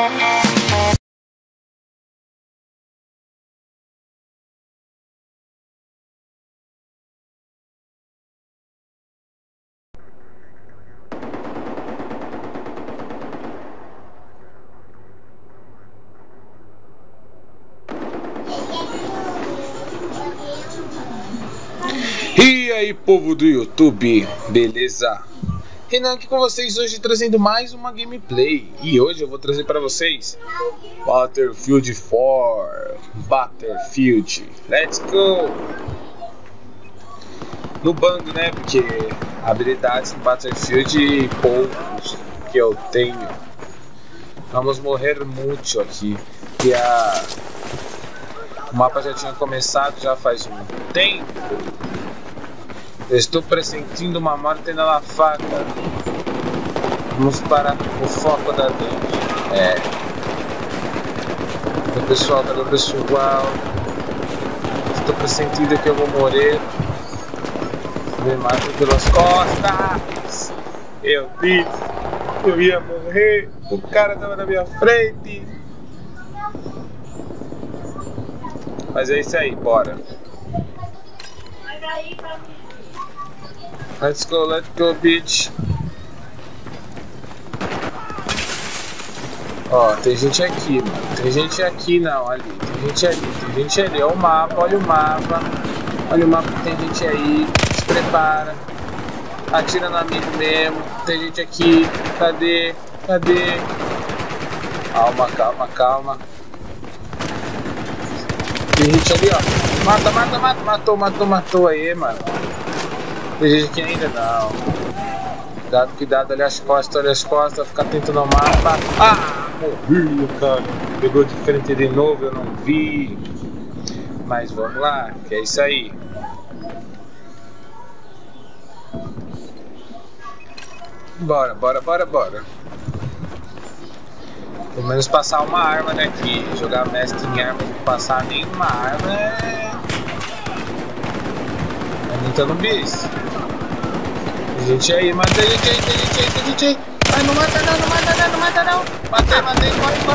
E aí, povo do YouTube, beleza? Renan aqui com vocês hoje trazendo mais uma gameplay. E hoje eu vou trazer para vocês Battlefield 4. Battlefield, let's go! No bando, né? Porque habilidades no Battlefield poucos que eu tenho. Vamos morrer muito aqui. E o mapa já tinha começado já faz um tempo. Estou pressentindo uma morte na faca. Vamos para o foco da dente. Cadê o pessoal? Cadê o pessoal? Estou pressentindo que eu vou morrer. Me mato pelas costas. Eu disse que eu ia morrer. O cara estava na minha frente. Mas é isso aí, bora. Let's go, bitch. Ó, tem gente aqui, mano. Tem gente aqui, não, ali. Tem gente ali, tem gente ali. Olha o mapa, olha o mapa. Olha o mapa, tem gente aí. Se prepara. Atira no amigo mesmo. Tem gente aqui. Cadê? Cadê? Calma, calma, calma. Tem gente ali, ó. Mata, mata, mata. Matou aí, mano. Tem gente aqui ainda não. Cuidado, olha as costas, vai ficar tentando o mapa. Ah, morri, cara. Pegou de frente de novo, eu não vi. Mas vamos lá, que é isso aí. Bora. Pelo menos passar uma arma daqui. Jogar mestre em arma e passar nenhuma arma é muito no bis. Tem gente aí, mata tem gente aí. Ai, não mata não. Matei,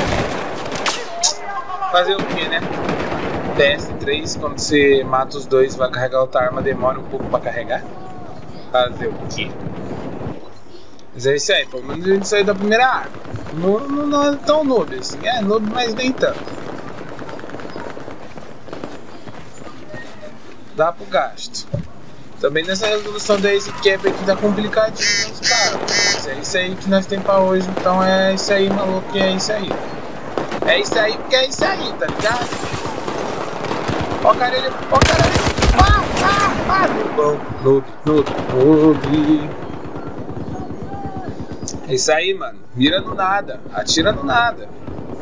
corre. Fazer o que, né? PS3, quando você mata os dois, vai carregar outra arma, demora um pouco pra carregar. Fazer o que? Mas é isso aí, pelo menos a gente saiu da primeira arma. Não é tão noob assim, é noob, mas nem tanto. Dá pro gasto. Também nessa resolução da Easy Cap aqui tá complicadinho, cara. Mas é isso aí que nós temos pra hoje, então é isso aí, maluco, é isso aí. É isso aí porque é isso aí, tá ligado? Ó o cara ali, noob. É isso aí, mano. Mira no nada, atira no nada.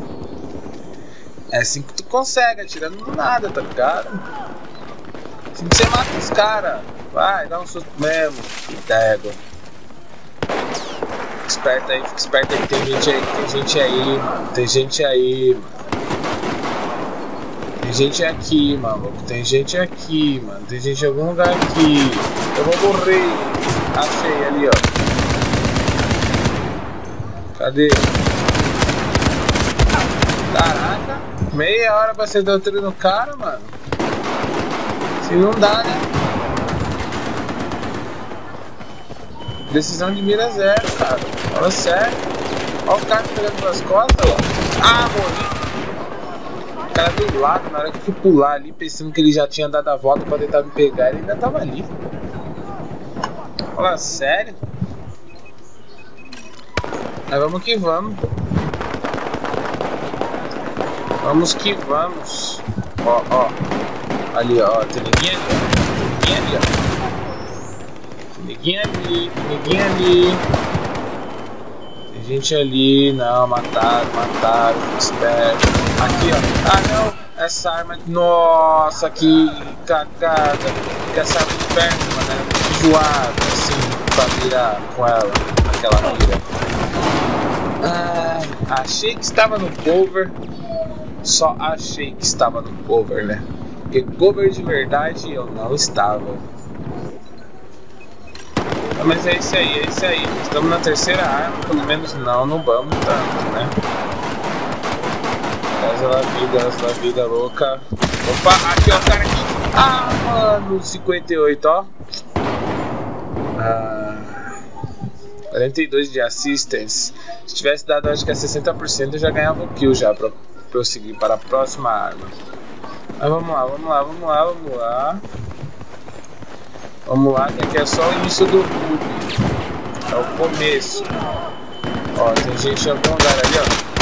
É assim que tu consegue, atirando no nada, tá ligado? Assim que você mata os caras. Vai, dá um susto mesmo. D'égua. Fica esperto aí, tem gente aí, mano. Tem gente aqui, maluco. Tem gente aqui, mano. Tem gente em algum lugar aqui. Eu vou morrer. Achei ali, ó. Cadê? Caraca, meia hora pra você dar o tiro no cara, mano. Se não dá, né? Decisão de mira zero, cara. Fala sério. Olha o cara pegando pelas costas, ó. Ah, morri. O cara do lado, na hora que eu fui pular ali, pensando que ele já tinha dado a volta pra tentar me pegar, ele ainda tava ali. Fala sério. Mas vamos que vamos. Vamos que vamos. Ó. Ali, ó. Tem ninguém ali, ó. Ninguém ali. Tem gente ali. Não, mataram. Fica esperto. Aqui, ó. Ah, não. Essa arma. Nossa, que cagada. Que essa arma de perto, mano. É muito zoada, assim, pra virar com ela. Naquela mira. Achei que estava no cover. Só achei que estava no cover, né? Porque cover de verdade eu não estava. Mas é isso aí. Estamos na terceira arma, pelo menos não vamos tanto, né? la vida louca. Opa, aqui ó, o cara aqui. Ah, mano, 58, ó. 42 de assistance. Se tivesse dado, acho que é 60%, eu já ganhava o kill já pra prosseguir para a próxima arma. Mas vamos lá. Vamos lá, que aqui é só o início do clube. É o começo. Ó, tem gente em algum lugar ali, ó.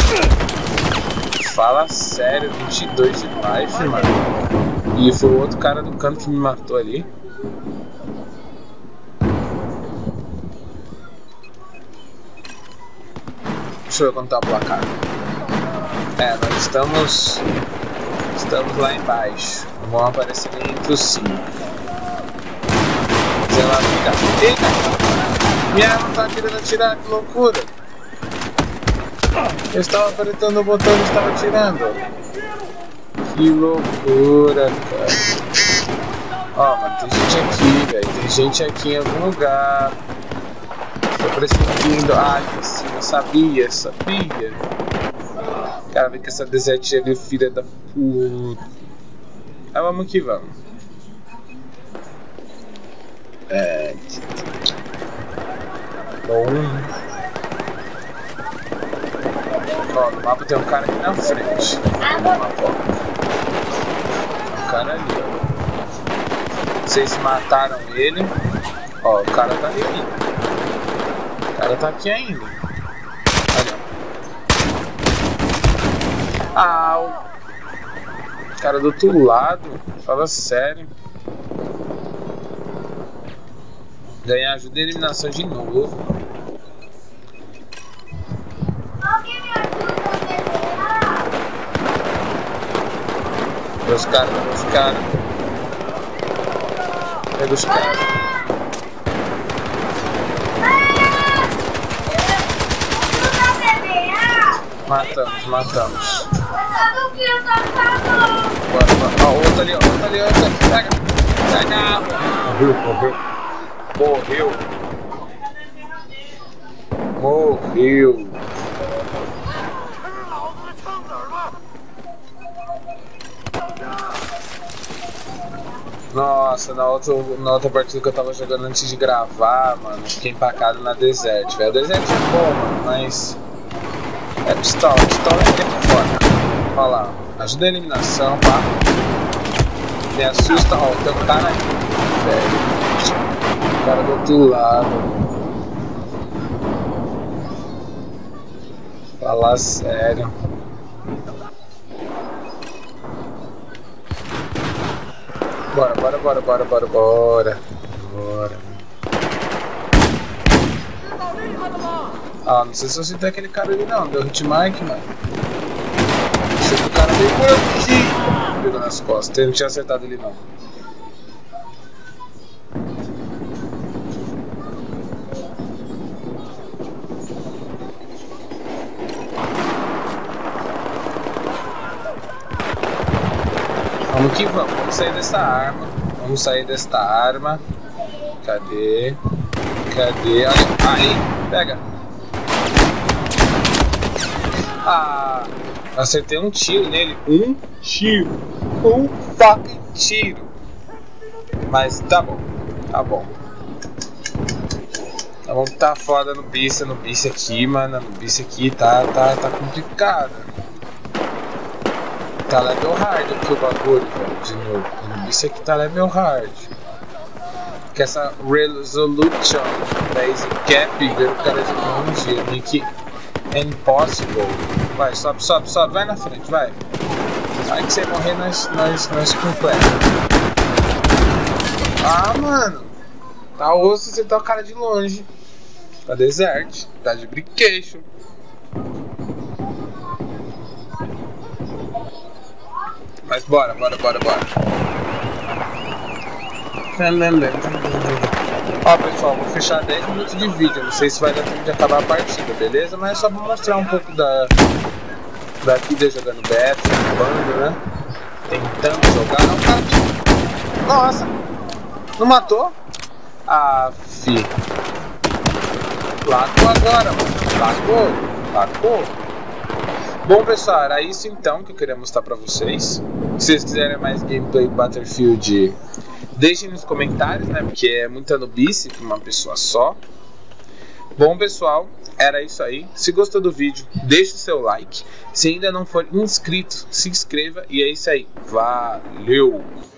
Fala sério, 22 de life, mano. E foi o outro cara do canto que me matou ali. Deixa eu contar o placar. Nós estamos lá embaixo. Vão aparecer entre os 5. Sei lá, fica. Eita! Minha arma tá querendo atirar, que loucura! Eu estava apertando o botão e estava atirando. Que loucura, cara. Ó, mano, tem gente aqui, velho. Tem gente aqui em algum lugar. Tô pressentindo. Ai, sim, eu sabia. Cara, vem com essa desert ali, filha da puta. Mas vamos que vamos. Bom. Ó, no mapa tem um cara aqui na frente. Um cara ali, ó. Vocês mataram ele. Ó, o cara tá ali ainda. O cara tá aqui ainda. Olha. Ah, o cara do outro lado. Fala sério. Ganhar ajuda e eliminação de novo. Os caras. Pega os caras. Matamos. Bora. Ó, outro ali. Pega. Morreu. Nossa, na outra partida que eu tava jogando antes de gravar, mano, fiquei empacado na desert, velho. A desert é bom, mano, mas é pistola é foda. Olha lá, ajuda a eliminação, pá. Me assusta, ó, tem um cara aí, velho. O cara do outro lado. Falar sério. Bora. Ah, não sei se você tem aquele cara ali não, deu hitmark, mano. Achei que o cara veio por aqui. Pegou nas costas, eu não tinha acertado ele não. Vamos que vamos sair dessa arma. Cadê? Aí, pega. Ah, acertei um tiro nele. Um fucking tiro. Mas tá bom. Tá foda no bice aqui, mano. No bice aqui tá complicado. Tá level hard aqui o bagulho, velho, de novo. Isso aqui tá level hard. Que essa resolution da Easy Cap, ver o cara de longe, Nick Impossible. Vai, sobe, vai na frente, vai. Sai que você morrer, nós completa. Ah, mano. Tá osso, você tá o cara de longe. Tá desert, tá de brinquedo. Mas bora. Ó, pessoal, vou fechar 10 minutos de vídeo. Não sei se vai dar tempo de acabar a partida, beleza? Mas é só pra mostrar um pouco daqui de jogando beta, jogando, né? Tentando jogar. Não, cara. Nossa! Não matou? Ah, fi. Lacou agora, mano. Lacou. Bom, pessoal, era isso então que eu queria mostrar pra vocês. Se vocês quiserem mais gameplay Battlefield, deixem nos comentários, né? Porque é muita nubice pra uma pessoa só. Bom, pessoal, era isso aí. Se gostou do vídeo, deixe o seu like. Se ainda não for inscrito, se inscreva. E é isso aí. Valeu!